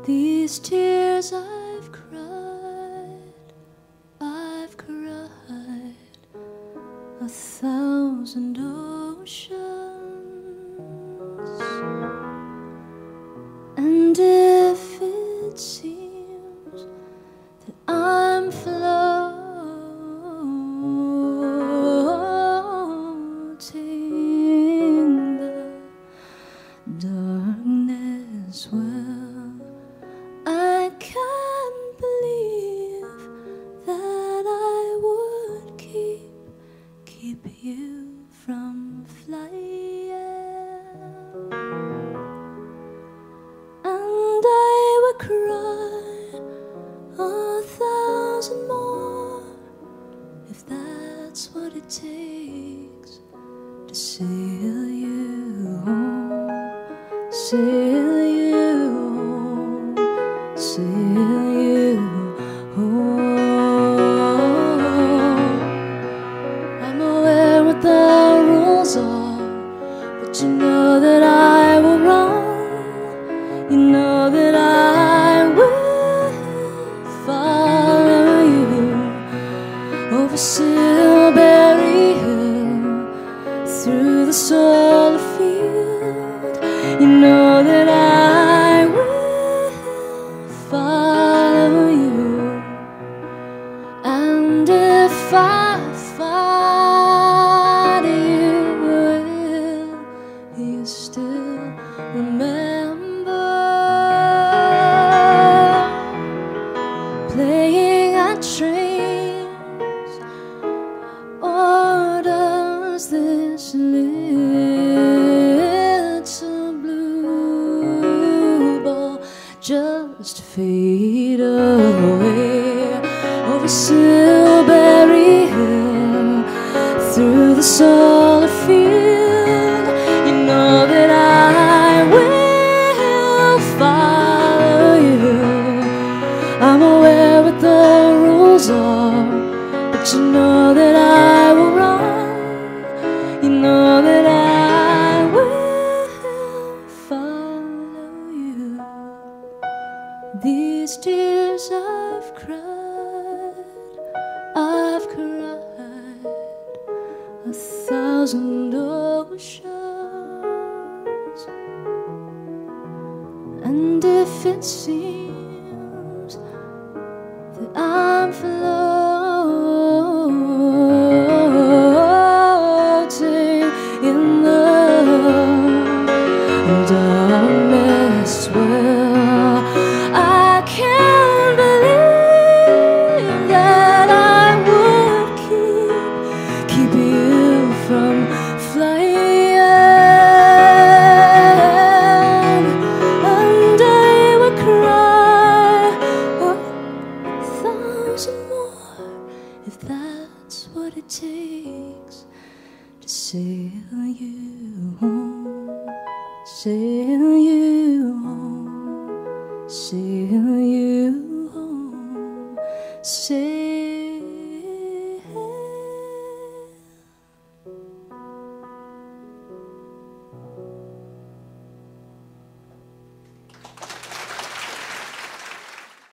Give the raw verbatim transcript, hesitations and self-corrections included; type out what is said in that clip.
These tears I've cried, I've cried a thousand oceans. And if it seems that I'm floating the darkness, well, I can't believe that I would keep, keep you from flying. And I would cry a thousand more if that's what it takes to sail you home, sail you home, sail you home. I'm aware what the rules are, but you know that I will run. You know that I will follow you over Silbury Hill, through the solar field. You know that I will follow you. And if I find you, will you still remember playing at trains? Or does this little blue ball just fade away over Silbury Hill, through the solar field? You know that I will follow you. I'm aware what the rules are, but you know that I will run. You know that I will follow you. These tears I've cried, I've cried a thousand oceans. And if it seems that I'm floating in the darkness, well, I can't believe that I would keep, keep you from flying. And I would cry a thousand more if that's what it takes to sail you home, sail you home, sail